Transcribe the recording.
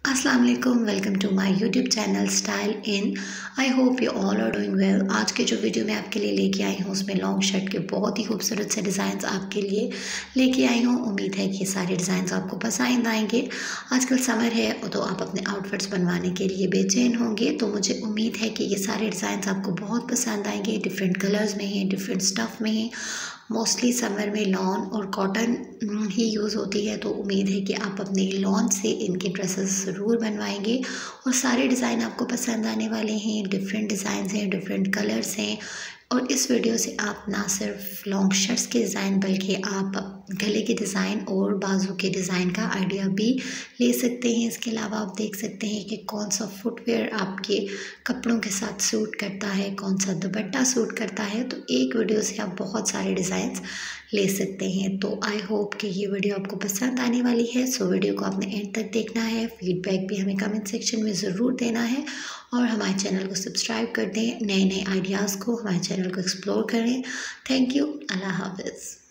अस्सलाम वालेकुम, welcome to my YouTube channel style in. I hope you all are doing well. आज के जो वीडियो मैं आपके लिए लेके आई हूँ उसमें लॉन्ग शर्ट के बहुत ही खूबसूरत से डिज़ाइंस आपके लिए लेके आई हूँ। उम्मीद है कि ये सारे डिज़ाइंस आपको पसंद आएंगे। आजकल समर है तो आप अपने आउटफिट्स बनवाने के लिए बेचैन होंगे, तो मुझे उम्मीद है कि ये सारे डिज़ाइंस आपको बहुत पसंद आएंगे। डिफरेंट कलर्स में हैं, डिफरेंट स्टफ़ में हैं। मोस्टली समर में लॉन और कॉटन ही यूज़ होती है, तो उम्मीद है कि आप अपने लॉन से इनके ड्रेसेस ज़रूर बनवाएंगे और सारे डिज़ाइन आपको पसंद आने वाले हैं। डिफरेंट डिज़ाइंस हैं, डिफरेंट कलर्स हैं और इस वीडियो से आप ना सिर्फ लॉन्ग शर्ट्स के डिज़ाइन बल्कि आप गले के डिज़ाइन और बाजू के डिज़ाइन का आइडिया भी ले सकते हैं। इसके अलावा आप देख सकते हैं कि कौन सा फुटवेयर आपके कपड़ों के साथ सूट करता है, कौन सा दुपट्टा सूट करता है। तो एक वीडियो से आप बहुत सारे डिज़ाइंस ले सकते हैं। तो आई होप कि ये वीडियो आपको पसंद आने वाली है। सो वीडियो को आपने एंड तक देखना है। फीडबैक भी हमें कमेंट सेक्शन में ज़रूर देना है और हमारे चैनल को सब्सक्राइब कर दें। नए नए आइडियाज़ को हमारे चैनल को एक्सप्लोर करें। Thank you. अल्लाह हाफ़िज़।